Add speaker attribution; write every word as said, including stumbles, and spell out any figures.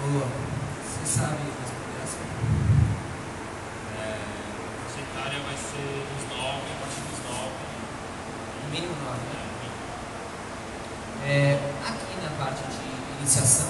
Speaker 1: Boa. Você sabe responder essa?
Speaker 2: É, a faixa etária vai ser dos nove, a partir dos nove.
Speaker 1: No mínimo nove, né?
Speaker 2: É,
Speaker 1: É, aqui na parte de iniciação